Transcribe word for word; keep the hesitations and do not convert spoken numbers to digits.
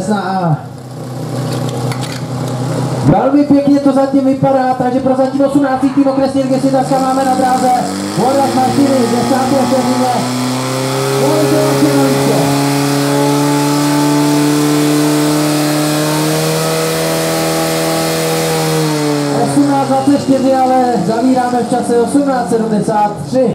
Desna A. Velmi pěkně to zatím vypadá, takže pro zatím osmnáctý tým okresní ligy Svitavska máme na dráze Warlock Martiny, desáté vteřině. osmnáct dvacet čtyři, ale zavíráme v čase osmnáct sedmdesát tři.